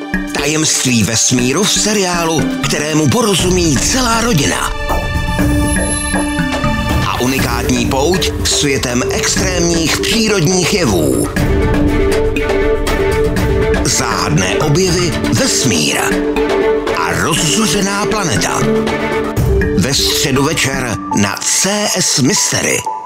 Tajemství vesmíru v seriálu, kterému porozumí celá rodina. A unikátní pouť světem extrémních přírodních jevů. Záhadné objevy vesmíra a rozzuřená planeta. Ve středu večer na CS Mystery.